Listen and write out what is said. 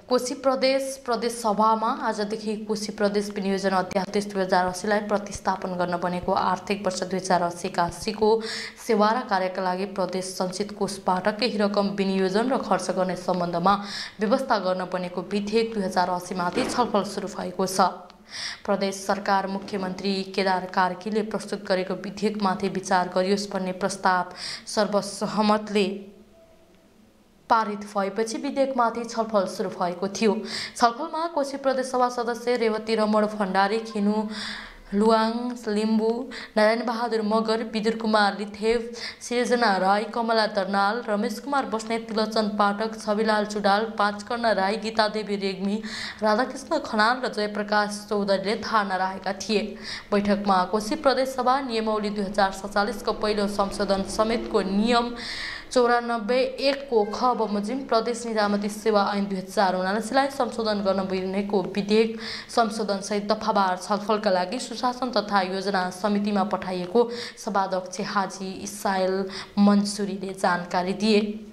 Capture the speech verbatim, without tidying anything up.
कोशी प्रदेश प्रदेश सभामा आजदेखि कोशी प्रदेश विनियोजन अध्यादेश दुई हजार अस्सीलाई प्रतिस्थापन गर्न बनेको आर्थिक वर्ष दुई हजार अस्सी एकासीको सेवा र कार्यका लागि प्रदेश सञ्चित कोषबाट केही रकम विनियोजन र खर्च गर्ने सम्बन्धमा व्यवस्था गर्न बनेको विधेयक दुई हजार अस्सीमाथि छलफल सुरु भएको छ। प्रदेश सरकार मुख्यमन्त्री केदार कार्कीले प्रस्तुत गरेको विधेयकमाथि विचार गरियोस् भन्ने प्रस्ताव सर्वसहमतले पारित भएपछि विधेयकमाथि छलफल सुरु भएको थियो। छलफलमा कोशी प्रदेश सभा सदस्य रेवती रमण भण्डारी, खिनु लुवाङ लिम्बू, नारायण बहादुर मगर, विदुर कुमार लिथेव, सृजना राई, कमला दर्नाल, रमेश कुमार बस्नेत, तिलोचन पाठक, छविलाल चुडाल, पाँचकर्ण राई, गीतादेवी रेग्मी, राधाकृष्ण खनाल र जयप्रकाश चौधरीले धारणा राखेका थिए। बैठकमा कोशी प्रदेश सभा नियमावली दुई हजार सत्तालिसको पहिलो संशोधन समेतको नियम चौरानब्बे एक को ख बमोजिम प्रदेश निजामती सेवा ऐन दुई हजार उनासीलाई संशोधन गर्न बनेको विधेयक संशोधन सहित दफावार छलफलका लागि सुशासन तथा योजना समितिमा पठाइएको सभाध्यक्ष हाजी इसाइल मन्सुरीले जानकारी दिए।